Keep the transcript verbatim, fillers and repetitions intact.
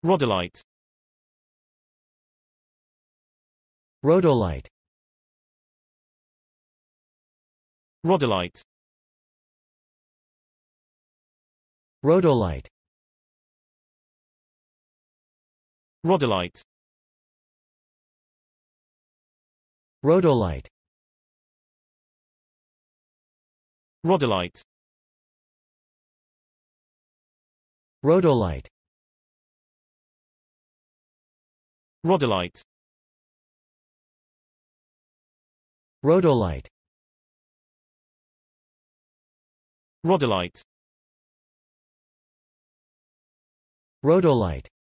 Rhodolite. Rhodolite. Rhodolite. Rhodolite. Rhodolite. Rhodolite. Rhodolite. Rhodolite. Rhodolite. Rhodolite. Rhodolite. Rhodolite.